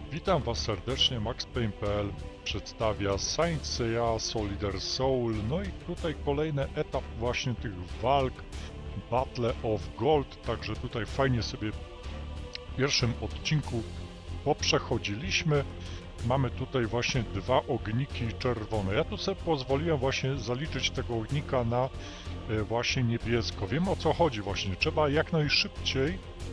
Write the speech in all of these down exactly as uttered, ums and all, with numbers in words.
Witam Was serdecznie, MaxPayne kropka p l przedstawia Saint Seiya Soldier Soul. No i tutaj kolejny etap właśnie tych walk, Battle of Gold, także tutaj fajnie sobie w pierwszym odcinku poprzechodziliśmy. Mamy tutaj właśnie dwa ogniki czerwone. Ja tu sobie pozwoliłem właśnie zaliczyć tego ognika na właśnie niebiesko. Wiem, o co chodzi właśnie. Trzeba jak najszybciej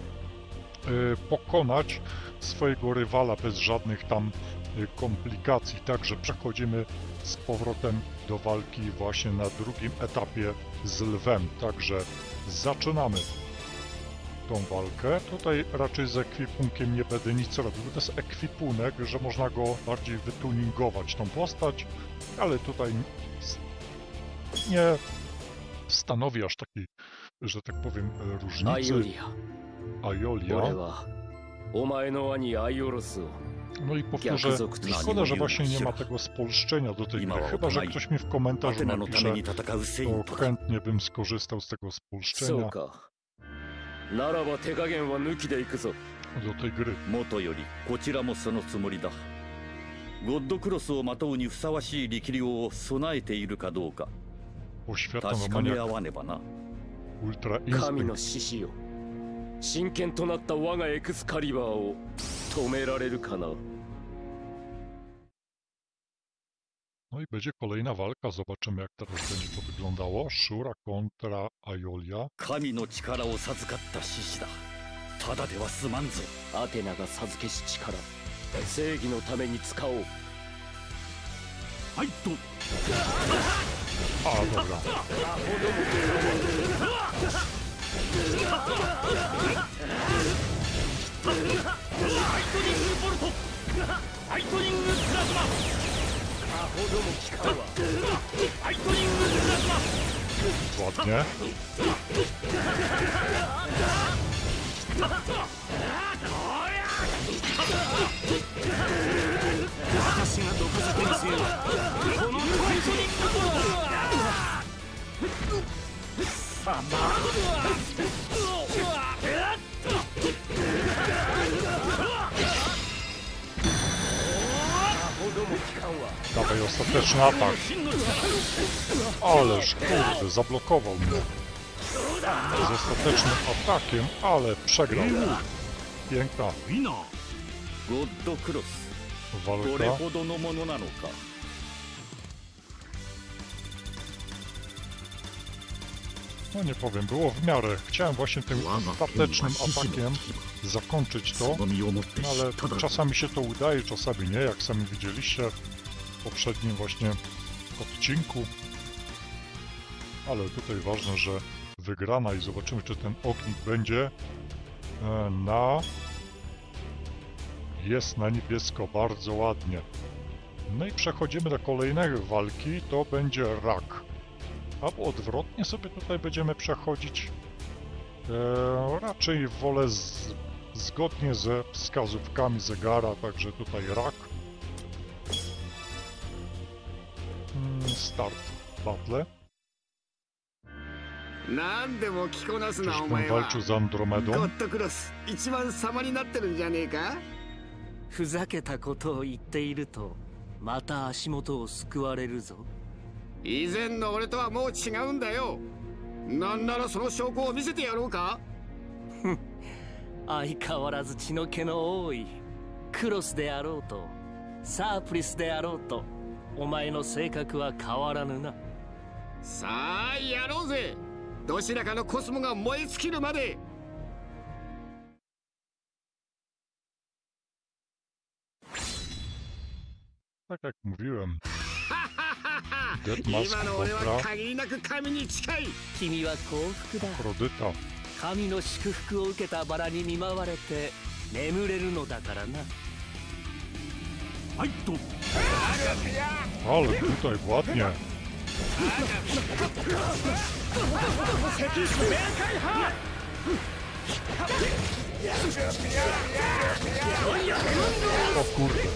pokonać swojego rywala bez żadnych tam komplikacji. Także przechodzimy z powrotem do walki właśnie na drugim etapie z lwem. Także zaczynamy tą walkę. Tutaj raczej z ekwipunkiem nie będę nic robił. To jest ekwipunek, że można go bardziej wytuningować, tą postać, ale tutaj nie stanowi aż takiej, że tak powiem, różnicy. Aiolia. No i powtórzę, szkoda, że właśnie nie ma tego spolszczenia do tej gry, chyba że ktoś mi w komentarzu napisze, to chętnie bym skorzystał z tego spolszczenia do tej gry. Poświadczam maniak Ultra Instinct. 真剣となった我がエクスカリバーを止められるかな。 No i będzie kolejna walka, zobaczymy jak teraz będzie to wyglądało. Shura kontra Aiolia. Kami no chikara o sazukatta shishi da. Tada de wa suman zo. Athena ga sazukeshi chikara. Seigi no tame ni tsukao. Hai to. A, dobra. Ładnie. Dawaj ostateczny atak. Ależ kurde, zablokował mnie z ostatecznym atakiem, ale przegrał. Piękna walka. No nie powiem, było w miarę. Chciałem właśnie tym ostatecznym atakiem zakończyć to, no ale czasami się to udaje, czasami nie, jak sami widzieliście w poprzednim właśnie odcinku. Ale tutaj ważne, że wygrana i zobaczymy, czy ten ognik będzie na... Jest na niebiesko, bardzo ładnie. No i przechodzimy do kolejnej walki, to będzie rak. Albo odwrotnie sobie tutaj będziemy przechodzić. Eee, raczej wolę z, zgodnie ze wskazówkami zegara, także tutaj rak. Hmm, start battle. Czyżbym walczył z Andromedą? ふざけたことを言っているとまた足元をすくわれるぞ。以前の俺とはもう違うんだよ。なんならその証拠を見せてやろうか。相変わらず血の気の多いクロスであろうとサープリスであろうとお前の性格は変わらぬな。さあやろうぜ。どちらかのコスモが燃え尽きるまで。 Tak jak mówiłem, Deathmask kontra Afrodyta. 神の祝福を受けたバラに見舞われて眠れるのだからな。はいと。 Ale tutaj ładnie. O kurde.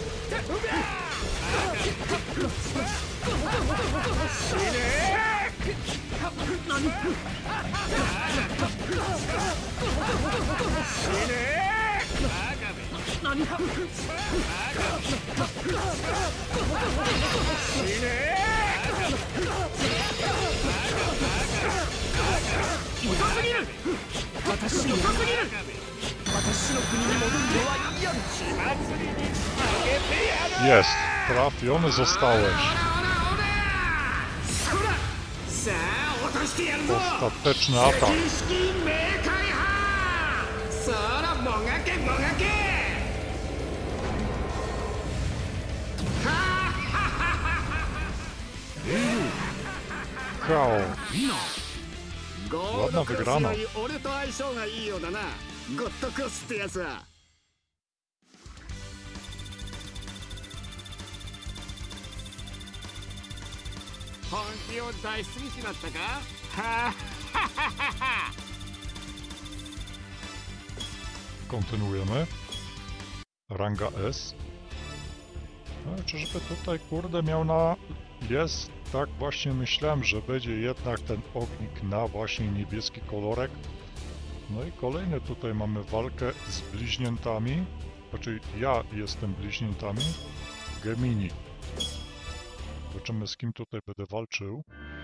Jest, trafiony zostałeś. Ostateczny atak. K O. Ładna wygrana. 本気を出しすぎちまったか。はあ Kontynuujemy. Ranga S. No, czyżby tutaj, kurde, miał na... Jest, tak właśnie myślałem, że będzie jednak ten ognik na właśnie niebieski kolorek. No i kolejny tutaj mamy walkę z bliźniętami. Znaczy ja jestem bliźniętami. Gemini. Zobaczymy, z kim tutaj będę walczył.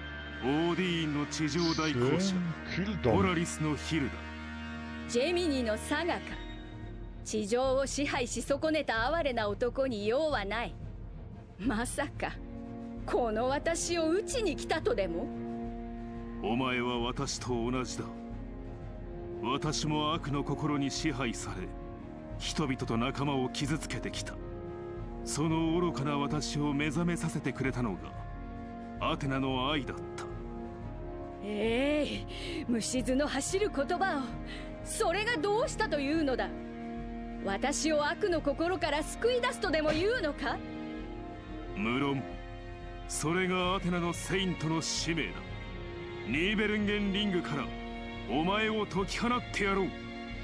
Z Hildą. ジェミニのサガか。地上を支配し損ねた哀れな男に用はない。まさかこの私を討ちに来たとでも。 お前は私と同じだ。私も悪の心に支配され、人々と仲間を傷つけてきた。その愚かな私を目覚めさせてくれたのがアテナの愛だった。 ええ、虫唾の走る言葉を。それがどうしたというのだ。私を悪の心から救い出すとでも言うのか。 無論それがアテナのセイントの使命だ。ニーベルンゲンリングからお前を解き放ってやろう。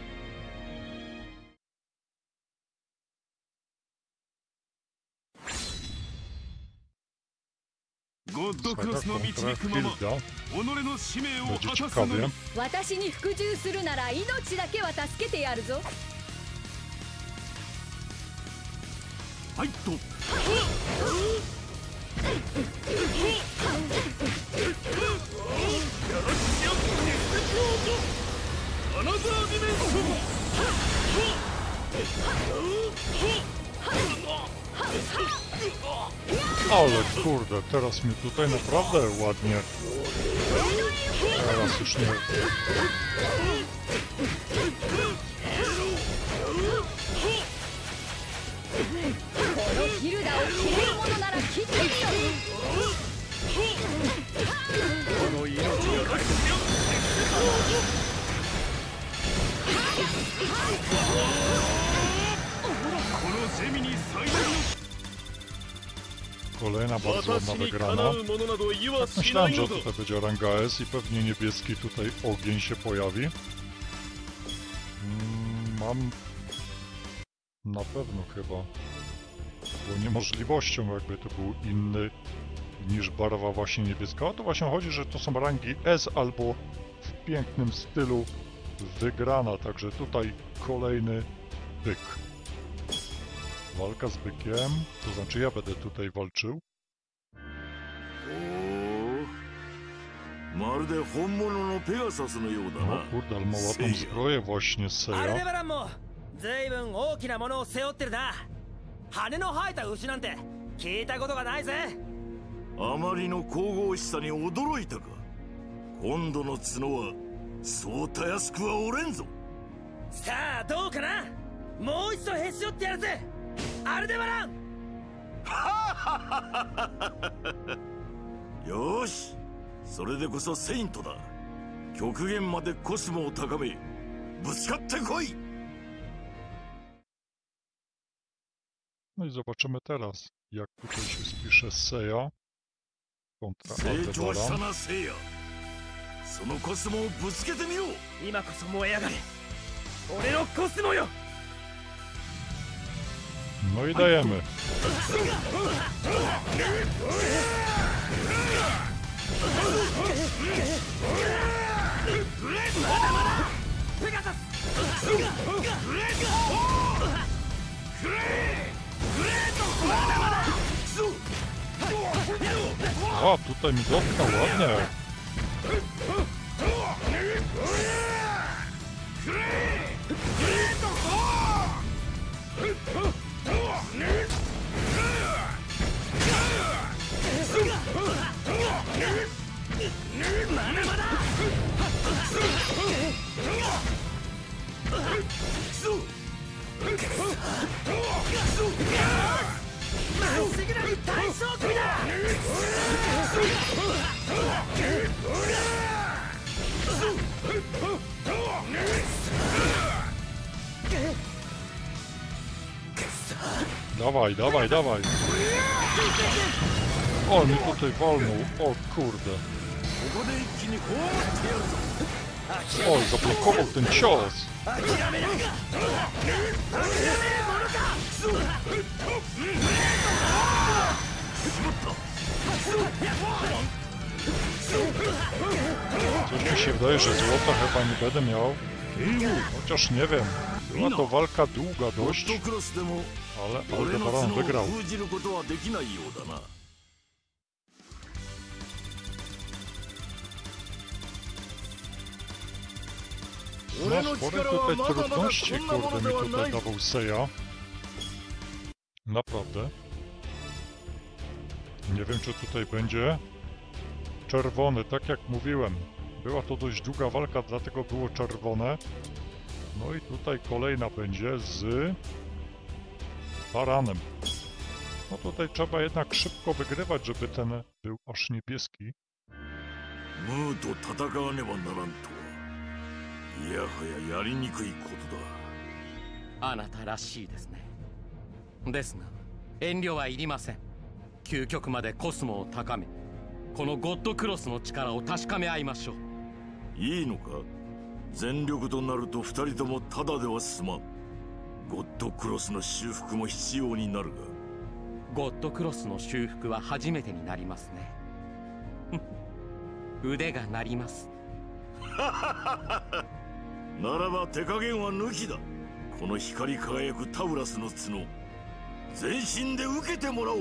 ゴッドクロスの導くまま己の使命を果たすのだ。 私に服従するなら命だけは助けてやるぞ。 はいと。アナザーディメンション。 Ale kurde, teraz mnie tutaj naprawdę ładnie. Teraz już nie. Kolejna bardzo ładna wygrana. Tak myślałem, że tutaj będzie ranga S i pewnie niebieski tutaj ogień się pojawi. Mm, mam na pewno chyba. Było niemożliwością, jakby to był inny niż barwa właśnie niebieska. O to właśnie chodzi, że to są rangi S albo w pięknym stylu wygrana. Także tutaj kolejny byk. Walka z bykiem, to znaczy ja będę tutaj walczył. No kurde, ale ma ładną zbroję właśnie Seiya. あまりの神々しさに驚いたか。今度の角はそうたやすくは折れんぞ。 さあどうかな。もう一度へし折ってやるぜ。 アルデバラン。 よし、それでこそセイントだ。極限までコスモを高め、ぶつかってこい。 No i zobaczymy teraz, jak tutaj się spisze Seiya kontra Aldebaran. そのコスモをぶつけてみよう。 今こそ燃え上がれ。俺のコスモよ。 No i dajemy. O, tutaj mi dotknął ładnie. Dawaj, dawaj, dawaj. O, mi tutaj walnął. O kurde. Oj, zablokował ten cios. Coś mi się wydaje, że złota chyba nie będę miał. Chociaż nie wiem. Była to walka długa dość. Ale Aldebaran wygrał. No, spore tutaj trudności, kurde, mi tutaj dawał Seiya. Naprawdę. Nie wiem, czy tutaj będzie czerwony, tak jak mówiłem. Była to dość długa walka, dlatego było czerwone. No i tutaj kolejna będzie z Baranem. No tutaj trzeba jednak szybko wygrywać, żeby ten był aż niebieski. ムーと戦わねばならんとはいやはややりにくいことだ。 あなたらしいですね。ですが遠慮はいりません。究極までコスモを高め、このゴッドクロスの力を確かめ合いましょう。 いいのか？全力となると二人ともただでは済まん。ゴッドクロスの修復も必要になるが。 ゴッドクロスの修復は初めてになりますね。腕が鳴ります。 ならば手加減は抜きだ。この光り輝くタウラスの角、全身で受けてもらおう。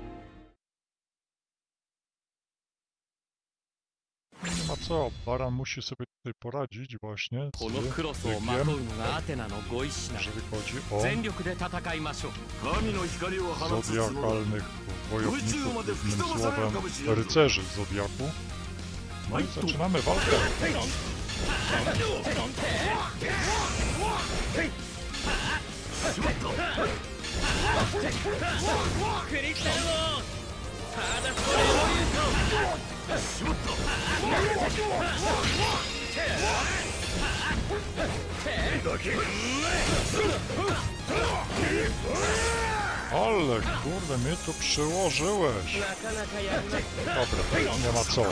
Nie ma co, Baran musi sobie tutaj poradzić właśnie z このクロスをまとうのがアテナのご意志なの。 jeżeli chodzi o 全力で戦いましょう。 神の光を放つ角だ。 zodiakalnych wojowników, jednym słowem rycerzy Zodiaku. No i zaczynamy walkę. Ale kurde, mnie tu przyłożyłeś. Dobra, nie ma co.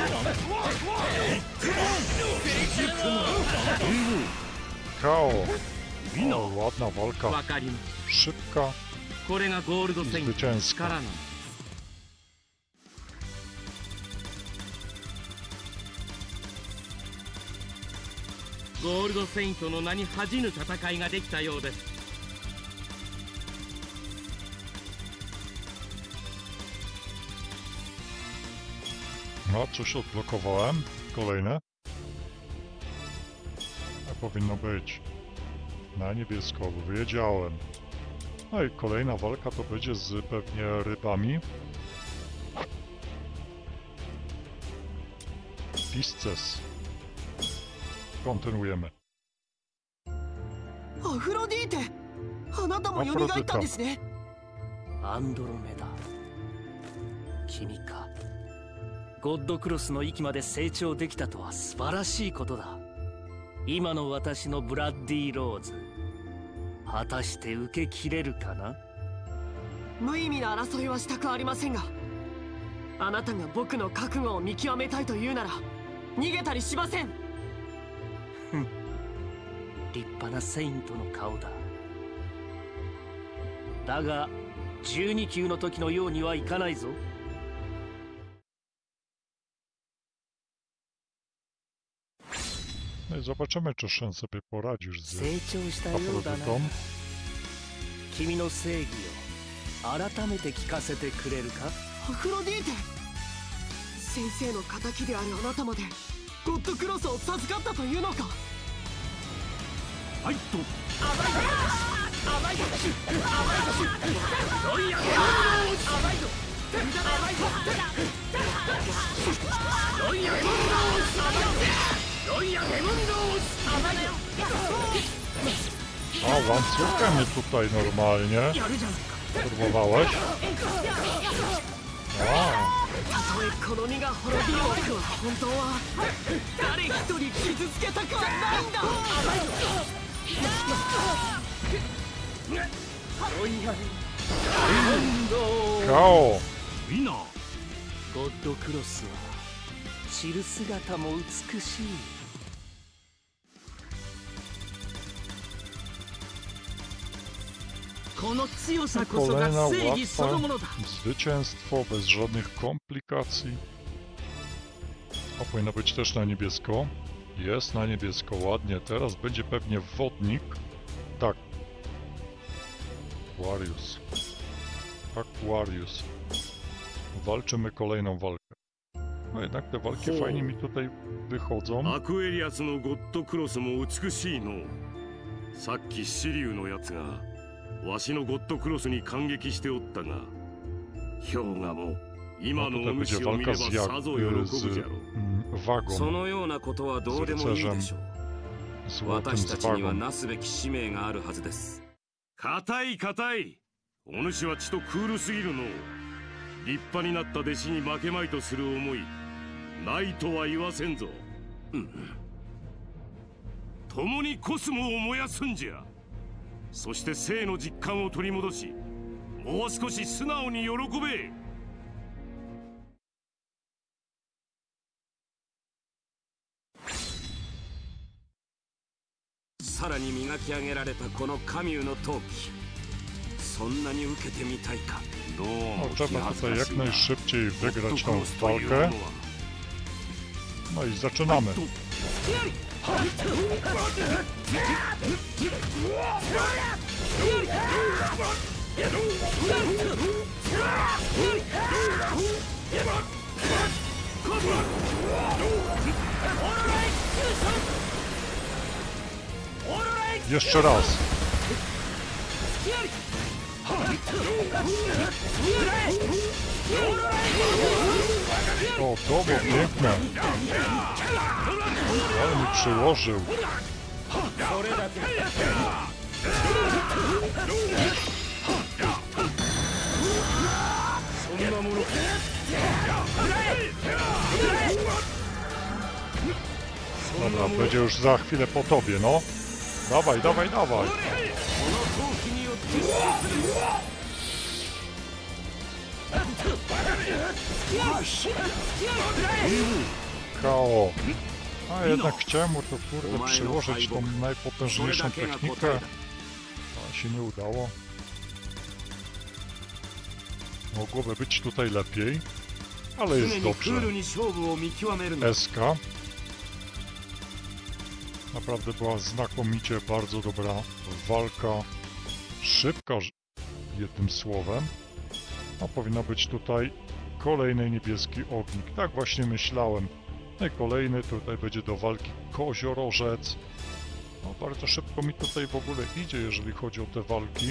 K O. O, ładna walka. Szybka i zwycięska. ゴールドセイントの名に恥じぬ戦いができたようです。 No, coś odblokowałem. Kolejne. A powinno być na niebiesko, bo wiedziałem. No i kolejna walka to będzie z pewnie rybami. Pisces. Kontynuujemy. アフロディーテ、あなたも蘇ったんですね。 アンドロメダ、君か。ゴッドクロスの域まで成長できたとは素晴らしいことだ。今の私のブラッディ・ローズ、果たして受けきれるかな。 無意味な争いはしたくありませんが、あなたが僕の覚悟を見極めたいというなら逃げたりしません。 立派なセイントの顔だ。だがじゅうに級の時のようにはいかないぞ。 No i zobaczymy, czy Shen sobie poradzisz z Afrodytą. 君の正義を改めて聞かせてくれるか。 アフロディーテ、先生の敵であるあなたまでゴッドクロスを授かったというのか。 はいと甘いぞロイヤル甘いぞ甘いぞロイヤルロイヤル甘いぞ。 A, łańcuchem mnie tutaj normalnie próbowałeś? A. たとえこの身が滅びようとは本当は誰一人傷つけたくはないんだ。 K O いいな。 ゴッドクロスは散る姿も美しい。この強さこそが Kolejna 正義そのものだ。 łatwa zwycięstwo bez żadnych komplikacji. A powinno być też na niebiesko. Jest na niebiesko, ładnie. Teraz będzie pewnie wodnik. Tak. Aquarius. Aquarius. Walczymy kolejną walkę. No jednak te walki fajnie mi tutaj wychodzą. アクエリアスのゴッドクロスも美しいの。さっきシリュウのやつがわしのゴッドクロスに感激しておったが、氷河も今のお主を見ればさぞ喜ぶじゃろう。そのようなことはどうでもいいでしょう。私たちにはなすべき使命があるはずです。固い固い。お主はちとクールすぎるの。立派になった弟子に負けまいとする思いないとは言わせんぞ。うん、共にコスモを燃やすんじゃ。そして生の実感を取り戻し、もう少し素直に喜べ。さらに磨き上げられたこのカミューの陶器、そんなに受けてみたいか。どうも No, trzeba tutaj jak najszybciej wygrać tą walkę. No i zaczynamy. Jeszcze raz. O, to było piękne. Ale mi przyłożył. Dobra, będzie już za chwilę po tobie, no. Dawaj, dawaj, dawaj. K O. A jednak chciałem mu to kurde przyłożyć tą najpotężniejszą technikę. A się nie udało. Mogłoby być tutaj lepiej, ale jest dobrze. S K. Naprawdę była znakomicie, bardzo dobra walka. Szybka, jednym słowem. A powinno być tutaj kolejny niebieski ognik. Tak właśnie myślałem. No i kolejny tutaj będzie do walki koziorożec. No bardzo szybko mi tutaj w ogóle idzie, jeżeli chodzi o te walki.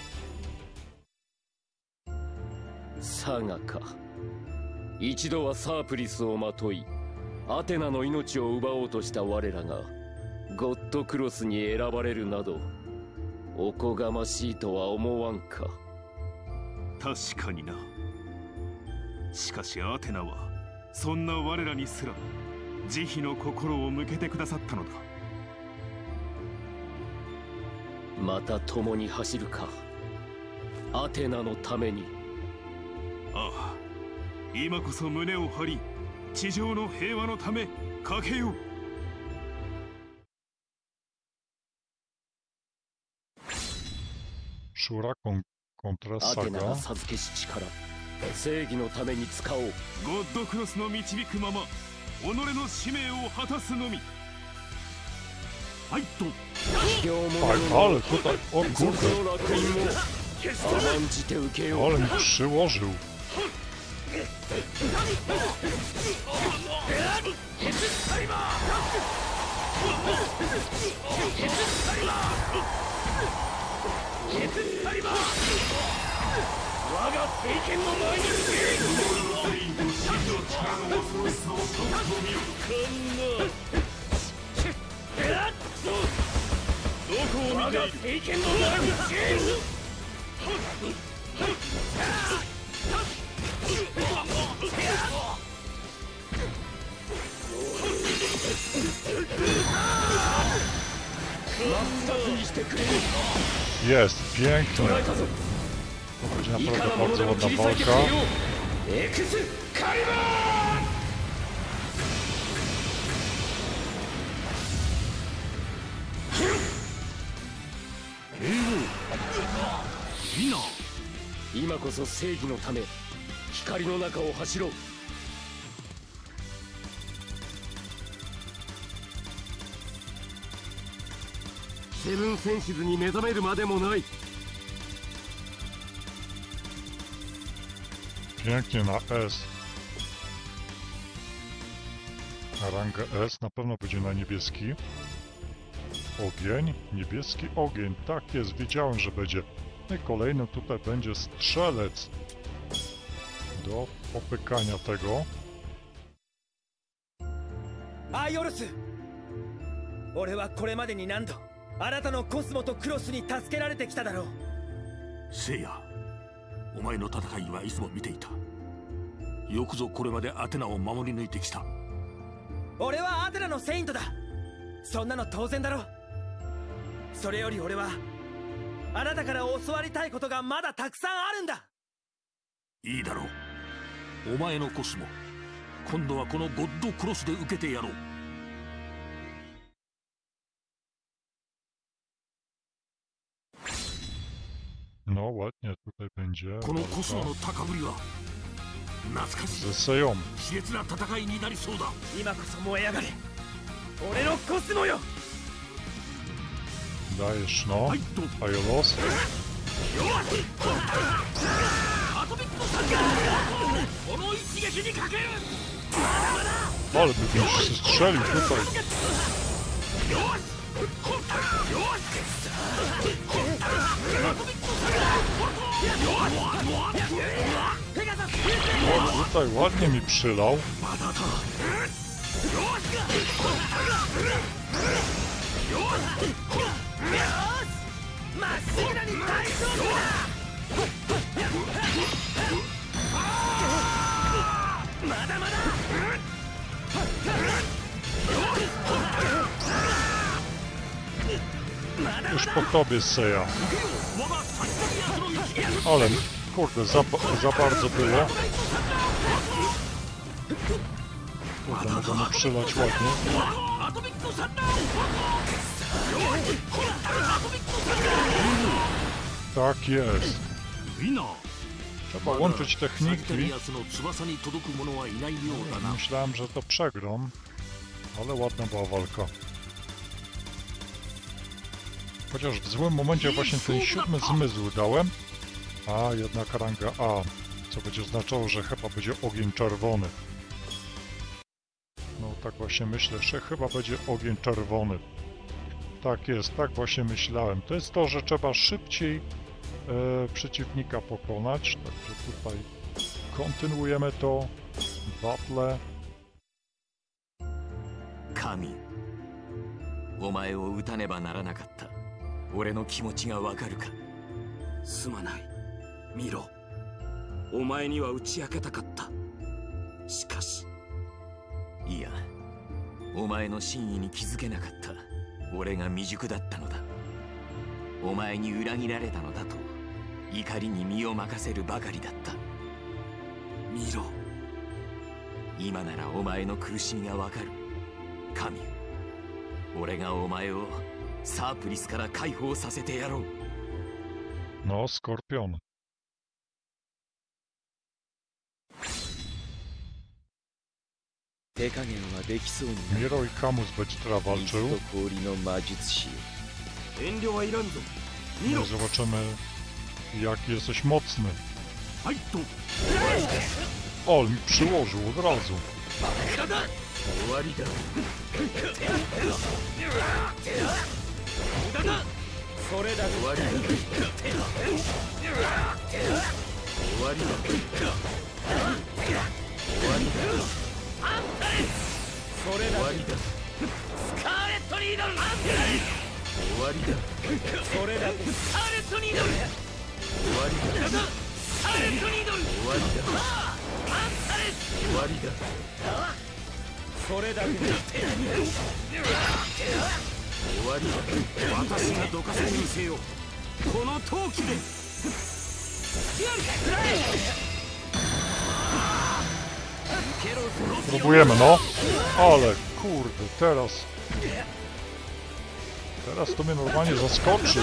Sagaか。一度はサープリスをまとい、アテナの命を奪おうとした我らがゴッドクロスに選ばれるなど、おこがましいとは思わんか。 確かにな。しかしアテナはそんな我らにすら慈悲の心を向けてくださったのだ。 また共に走るか、アテナのために。 ああ、今こそ胸を張り、地上の平和のためかけよう。 Shura kontra アテナ Saga. が授けし力、正義のために使おう。 ゴッドクロスの導くまま己の使命を果たすのみ。 はいと Tak, ale tutaj, o kurde, 甘んじて受けよう ale mi przyłożył. Jest, pięknie. To będzie naprawdę bardzo ładna walka. みんな今こそ正義のため光の中を走ろうセブンセンシズに目覚めるまでもない。 Pięknie na S. Na rangę S na pewno będzie na niebieski. Ogień, niebieski ogień. Tak jest, wiedziałem, że będzie. No i kolejny tutaj będzie strzelec. Do popykania tego. アイオルス、俺はこれまでに何度あなたのコスモとクロスに助けられてきただろう。 せいや、お前の戦いはいつも見ていた。よくぞこれまでアテナを守り抜いてきた。 俺はアテナのセイントだ。そんなの当然だろう。それより俺はあなたから教わりたいことがまだたくさんあるんだ。 いいだろう。お前のコスモ、今度はこのゴッドクロスで受けてやろう。 No ładnie tutaj będzie. このコスモの高ぶりは懐かしい Ze Seją. 熾烈な戦いになりそうだ。 今こそ燃え上がれ、俺のコスモよ。 Dajesz, no. はいと Ajolos. アトミックサンガー、この一撃にかける。 Ale by mi się strzelił tutaj. O, tutaj ładnie mi przylał. Już po tobie, Seja. Ale, kurde, za, za bardzo było. Kurde, mogę mu przylać ładnie. Tak jest. Trzeba łączyć techniki. Myślałem, że to przegram, ale ładna była walka. Chociaż w złym momencie właśnie ten siódmy zmysł dałem, a jednak ranga A, co będzie oznaczało, że chyba będzie ogień czerwony. No tak właśnie myślę, że chyba będzie ogień czerwony. Tak jest, tak właśnie myślałem. To jest to, że trzeba szybciej e, przeciwnika pokonać, także tutaj kontynuujemy to, battle. 神、お前を撃たねばならなかった。俺の気持ちがわかるか。 すまない、見ろ。お前には打ち明けたかった。しかし、 いや、お前の真意に気づけなかった。俺が未熟だったのだ。お前に裏切られたのだと怒りに身を任せるばかりだった。 見ろ。 今ならお前の苦しみがわかる。神、俺がお前をサープリスから解放させてやろう。 No, Skorpion. 手加減はできそうにない。 Miro i Camus będzie teraz walczył. 水と氷の魔術師よ。 遠慮はいらんぞ。 No i zobaczymy, jaki jesteś mocny. はいと。 O, mi przyłożył od razu. 終わりだ。 それだ。 終わりだ。終わりだ。終わりだ。 それだ。 終わりだ。 スカーレット・ニードル。 終わりだ。 それだ。 スカーレット・ニードル。 終わりだ。 スカーレット・ニードル。 終わりだ。終わりだ。 それだ。 終わりだ。 私がどかせにせよ。この陶器で。 Próbujemy, no. Ale kurde, teraz... Teraz to mnie normalnie zaskoczy.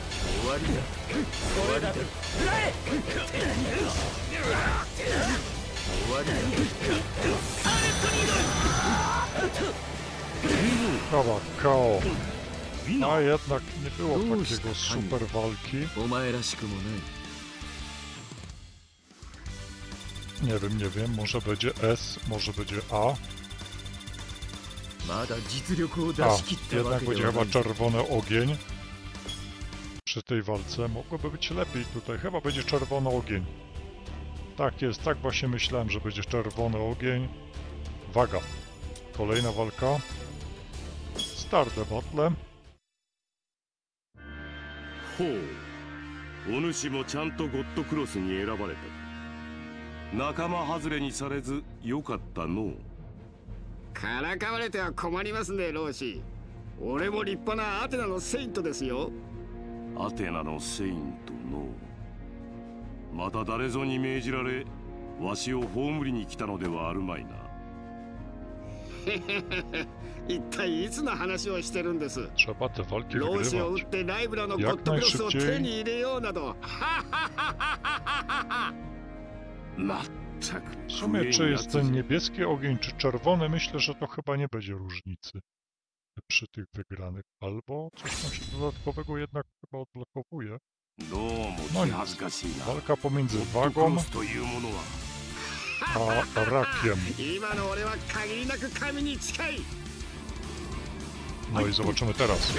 Kawa, K O. A jednak nie było takiego super walki. Nie wiem, nie wiem, może będzie S, może będzie A. A, jednak będzie chyba czerwony ogień. Przy tej walce mogłoby być lepiej tutaj, chyba będzie czerwony ogień. Tak jest, tak właśnie myślałem, że będzie czerwony ogień. Waga. Kolejna walka. Start the battle. ほう、お主もちゃんとゴッドクロスに選ばれた。仲間外れにされずよかったの。 からかわれては困りますね、老子。俺も立派なアテナのセイントですよ。 アテナのセイントの。また誰ぞに命じられ、わしを葬りに来たのではあるまいな。 一体いつの話をしてるんです。老子を撃ってライブラのゴッドクロスを手に入れようなど。 W sumie, czy jest ten niebieski ogień, czy czerwony, myślę, że to chyba nie będzie różnicy przy tych wygranych. Albo coś tam się dodatkowego jednak chyba odblokowuje. No nic. Walka pomiędzy wagą a rakiem. No i zobaczymy teraz.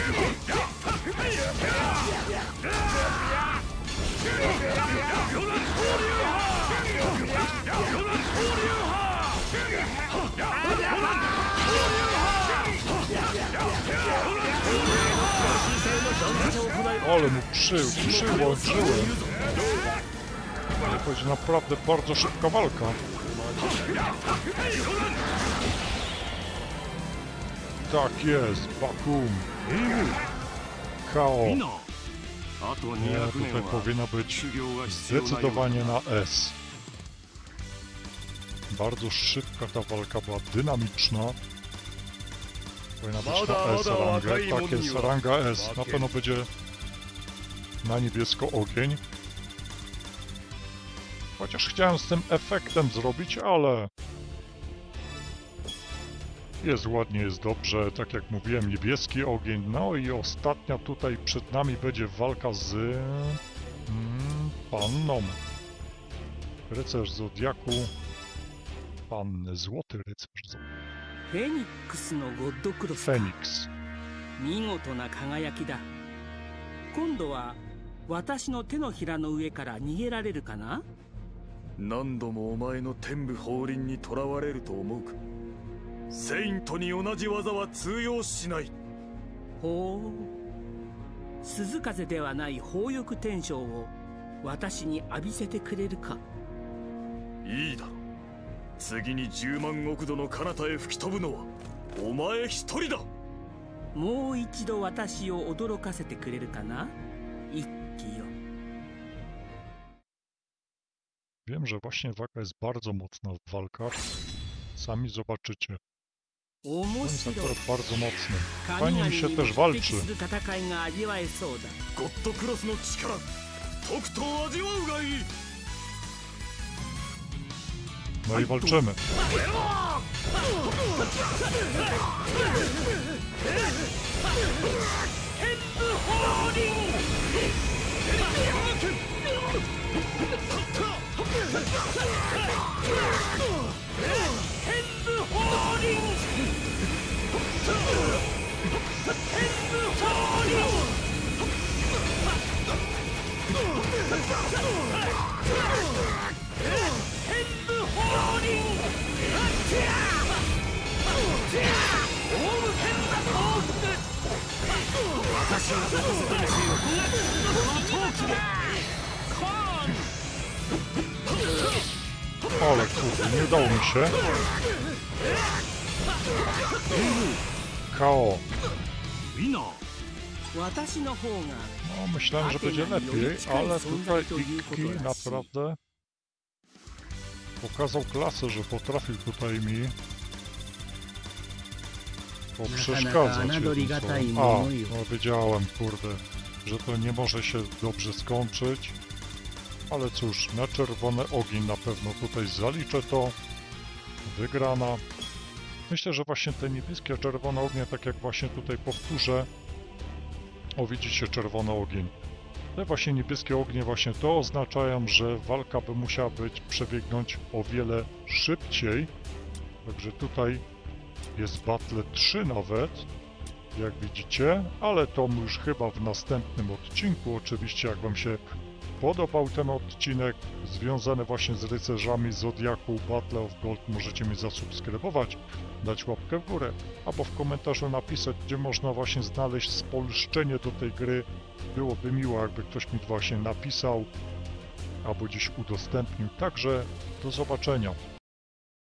Ale mu przy, przyłączyłem. To będzie naprawdę bardzo szybka walka. Tak jest, Bakum. K O. Nie, tutaj powinna być zdecydowanie na S. Bardzo szybka ta walka była, dynamiczna. Powinna być na S rangę. Tak jest, ranga S. Na pewno będzie na niebiesko ogień. Chociaż chciałem z tym efektem zrobić, ale... Jest ładnie, jest dobrze, tak jak mówiłem, niebieski ogień. No i ostatnia tutaj przed nami będzie walka z mm, panną. Rycerz Zodiaku. Panny, złoty rycerz Zodiaku. Feniks no Goddo Cross. Feniks. 見事な輝きだ。今度は私の手のひらの上から逃げられるかな？ 何度もお前の天武法輪にとらわれると思うか。セイントに同じ技は通用しない。 ほう。鈴風ではない宝翼天章を私に浴びせてくれるか。 いいだろう。次に十万億度の彼方へ吹き飛ぶのはお前一人だ。 もう一度私を驚かせてくれるかな、一騎よ。 Wiem, że właśnie waga jest bardzo mocna w walkach. Sami zobaczycie. Ten sektor bardzo mocny. Fajnie mi się też walczy. No i walczymy. Ale kurde, nie udało mi się. K O. No, myślałem, że będzie lepiej, ale tutaj Ikki naprawdę pokazał klasę, że potrafił tutaj mi poprzeszkadzać. A, no wiedziałem, kurde, że to nie może się dobrze skończyć. Ale cóż, na czerwony ogień na pewno tutaj zaliczę to. Wygrana. Myślę, że właśnie te niebieskie, czerwone ognie, tak jak właśnie tutaj powtórzę. O, widzicie, czerwony ogień. Te właśnie niebieskie ognie właśnie to oznaczają, że walka by musiała być, przebiegnąć o wiele szybciej. Także tutaj jest battle trzy nawet, jak widzicie, ale to już chyba w następnym odcinku. Oczywiście, jak wam się podobał ten odcinek związany właśnie z rycerzami Zodiaku Battle of Gold, możecie mnie zasubskrybować, dać łapkę w górę, albo w komentarzu napisać, gdzie można właśnie znaleźć spolszczenie do tej gry. Byłoby miło, jakby ktoś mi właśnie napisał, albo gdzieś udostępnił. Także do zobaczenia.